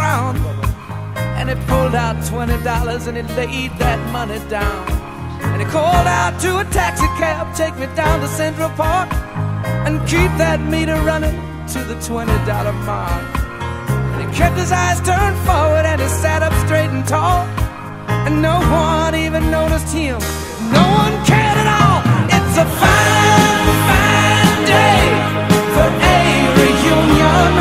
ground. And he pulled out $20 and he laid that money down. And he called out to a taxi cab, take me down to Central Park and keep that meter running to the $20 mark. And he kept his eyes turned forward and he sat up straight and tall. And no one even noticed him, no one cared at all. It's a fine, fine day for a reunion.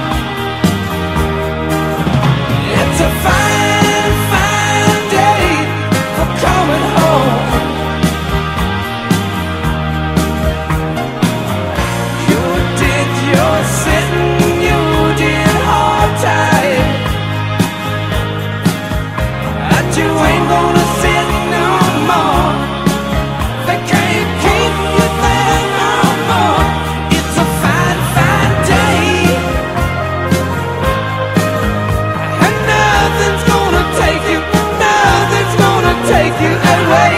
It's a fine, fine day for coming home. You did your sitting, you did hard time, but you ain't gonna sit no more. They can't keep you there no more. It's a fine, fine day, and nothing's gonna take you, nothing's gonna take you away.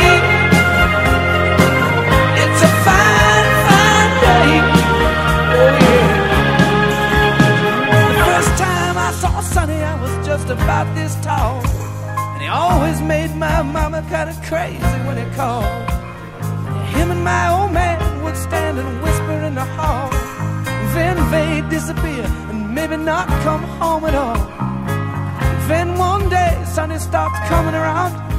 It's a fine, fine day. Oh yeah. The first time I saw Sonny, I was just about this tall. And he always made my mama kinda crazy when he called. Him and my old man would stand and whisper in the hall. Then they'd disappear and maybe not come home at all. Then one day Sonny stopped coming around.